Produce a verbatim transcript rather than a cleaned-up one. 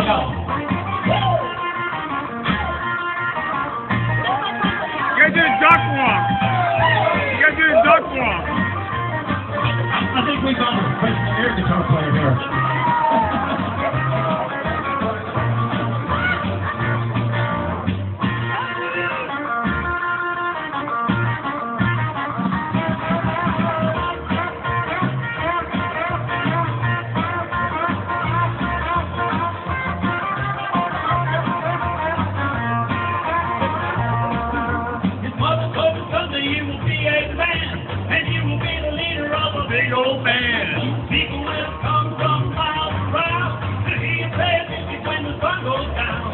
go. You gotta do the duck walk. You gotta do the duck walk. I think we got a professional air guitar player here. You will be a man, and you will be the leader of a big old band. People will come from miles around to hear you play music when the sun goes down.